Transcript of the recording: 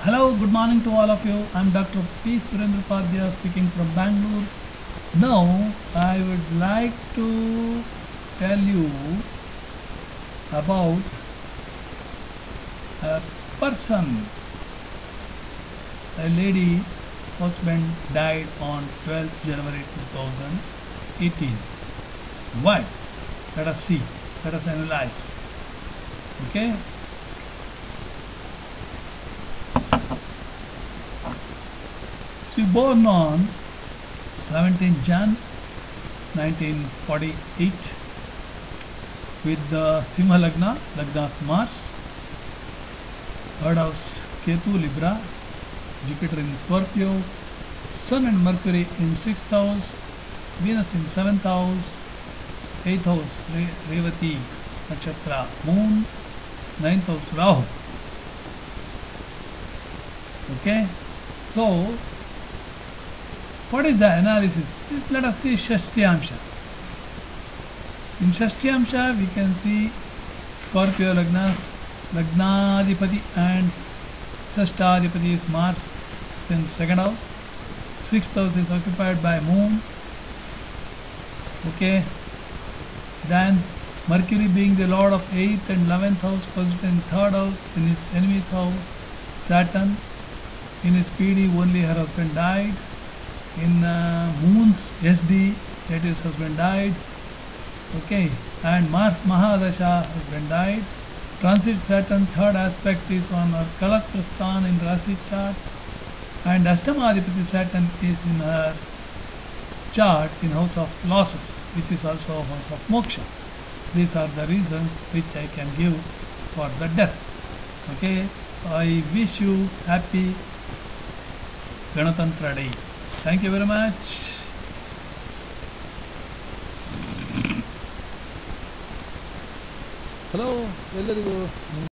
Hello, good morning to all of you. I'm Dr. P. Surendra Padya speaking from Bangalore. Now, I would like to tell you about a person, a lady, husband died on 12th January 2018. Why? Let us see. Let us analyze. Okay? She born on 17 Jan 1948 with the Simha Lagna, Lagna of Mars, third house Ketu Libra, Jupiter in Scorpio, Sun and Mercury in 6th house, Venus in 7th house, 8th house Revati Nakshatra, Moon, 9th house Rahu. Okay, so what is the analysis? Let us see Shashtyamsha. In Shashtyamsha, we can see Scorpio Lagnas, Lagnadipati and Sashtadipati is Mars, it's in second house. Sixth house is occupied by Moon. Okay. Then Mercury being the Lord of 8th and 11th house, position in third house, in his enemy's house. Saturn, in his PD, only her husband died. In Moon's SD, that is husband died. Okay, and Mars Mahadasha husband died. Transit Saturn, third aspect is on her Kalatrasthan in Rasi chart, and Ashtamadipati Saturn is in her chart in house of losses, which is also house of moksha. These are the reasons which I can give for the death. Okay, I wish you happy Ganatantra Day. Thank you very much. Hello ಎಲ್ಲರಿಗೂ